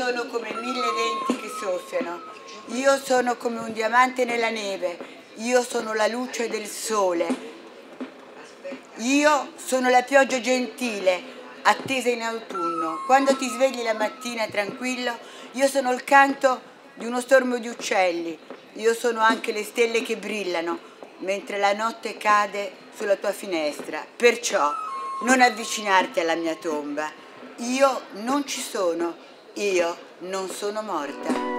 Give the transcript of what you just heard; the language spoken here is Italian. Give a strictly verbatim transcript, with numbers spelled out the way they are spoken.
sono come mille venti che soffiano, io sono come un diamante nella neve, io sono la luce del sole, io sono la pioggia gentile, attesa in autunno. Quando ti svegli la mattina tranquillo, io sono il canto di uno stormo di uccelli, io sono anche le stelle che brillano, mentre la notte cade sulla tua finestra. Perciò non avvicinarti alla mia tomba. Io non ci sono, io non sono morta.